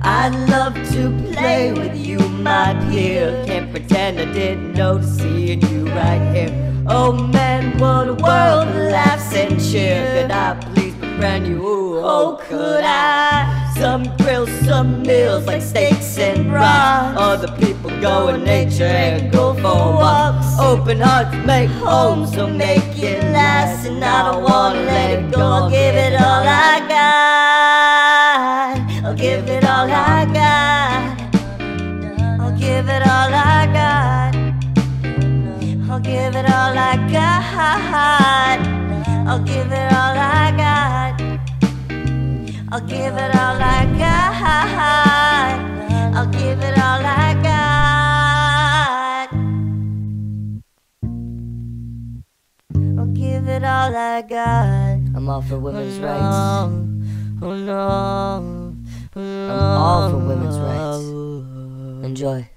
I'd love to play with you, my peer. Can't pretend I didn't notice seeing you right here. Oh man, what a world of laughs and cheer. Could I please befriend you? Ooh, oh, could I? Some grills, some meals like steaks and broth. Other people go in nature and go for walks. Open hearts make homes, so make it last. And I don't wanna let it go. I'll give it all I got. I'll give it all I got. I'll give it all I got. I'll give it all I got. I'll give it all I got. I'll give it all I got. I'll give it all I got. I'll give it all I got. I'm all for women's rights. Oh no. I'm all for women's rights. Enjoy.